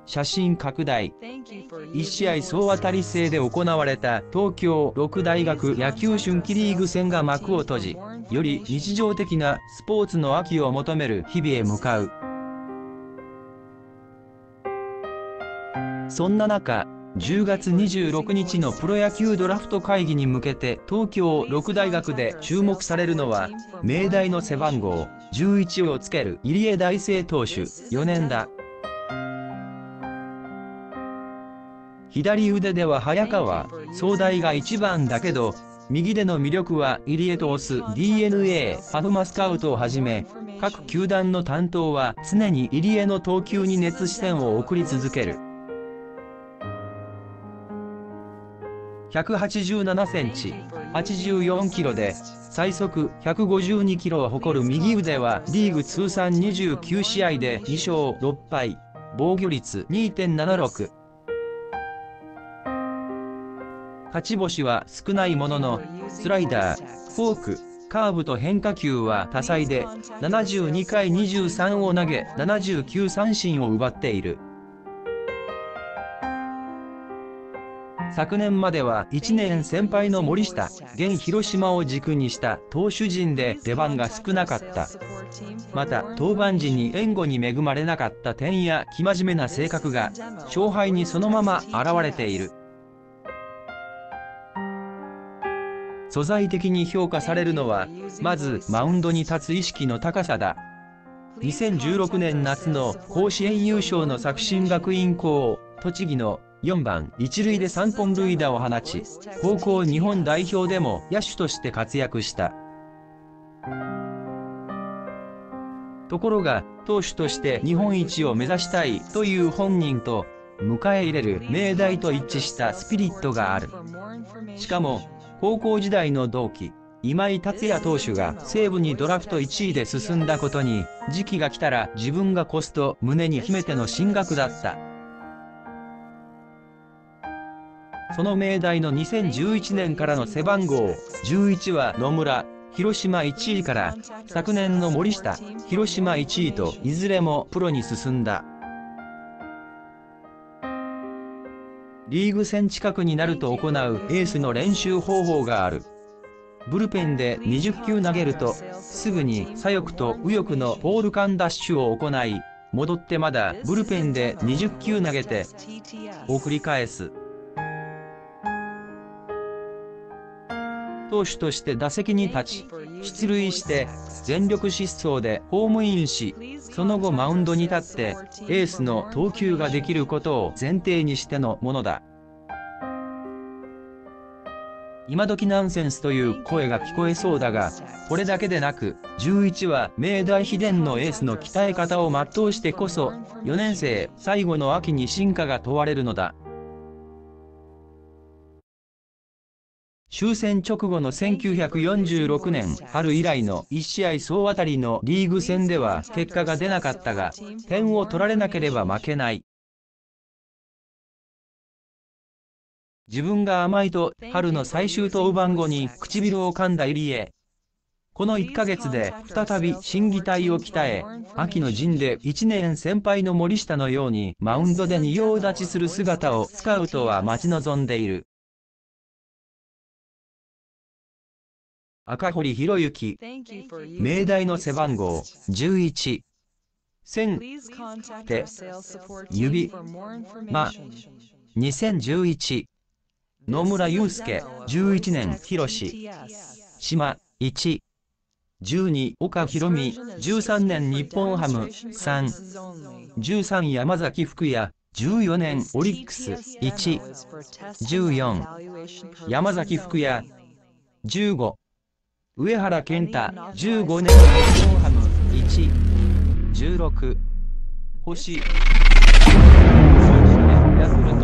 写真拡大。1試合総当たり制で行われた東京六大学野球春季リーグ戦が幕を閉じ、より日常的なスポーツの秋を求める日々へ向かう。そんな中、10月26日のプロ野球ドラフト会議に向けて東京六大学で注目されるのは、明大の背番号11をつける入江大生投手4年だ。左腕では早川、総大が1番だけど、右での魅力は入江と推す DNA、パフマスカウトをはじめ、各球団の担当は常に入江の投球に熱視線を送り続ける。187センチ、84キロで、最速152キロを誇る右腕はリーグ通算29試合で2勝6敗、防御率 2.76。勝ち星は少ないものの、スライダー、フォーク、カーブと変化球は多彩で、72回23を投げ、79三振を奪っている。昨年までは1年先輩の森下、現広島を軸にした投手陣で出番が少なかった。また、登板時に援護に恵まれなかった点や生真面目な性格が、勝敗にそのまま現れている。素材的に評価されるのは、まずマウンドに立つ意識の高さだ。2016年夏の甲子園優勝の作新学院高、栃木の4番一塁で3本塁打を放ち、高校日本代表でも野手として活躍した。ところが、投手として日本一を目指したいという本人と、迎え入れる明大と一致したスピリットがある。しかも、高校時代の同期、今井達也投手が西武にドラフト1位で進んだことに、時期が来たら自分が越すと胸に秘めての進学だった。その明大の2011年からの背番号11は野村、広島1位から昨年の森下、広島1位といずれもプロに進んだ。リーグ戦近くになると行うエースの練習方法がある。ブルペンで20球投げると、すぐに左翼と右翼のポール間ダッシュを行い、戻ってまだブルペンで20球投げて、を繰り返す。投手として打席に立ち、出塁して全力疾走でホームインし、その後マウンドに立ってエースの投球ができることを前提にしてのものだ。今時ナンセンスという声が聞こえそうだが、これだけでなく、11は明大秘伝のエースの鍛え方を全うしてこそ、4年生最後の秋に進化が問われるのだ。終戦直後の1946年春以来の1試合総当たりのリーグ戦では結果が出なかったが、点を取られなければ負けない。自分が甘いと春の最終登板後に唇を噛んだ入江。この1ヶ月で再び心技体を鍛え、秋の陣で1年先輩の森下のようにマウンドで仁王立ちする姿をスカウトは待ち望んでいる。赤堀博之、明大の背番号11、線、手、指、ま、2011、野村祐介、11年、広志、島、1、12、岡博美、13年、日本ハム、3、13、山崎福也、14年、オリックス、1、14、山崎福也、15、上原健太、15年、日本ハム、1、16、星、ヤクルト。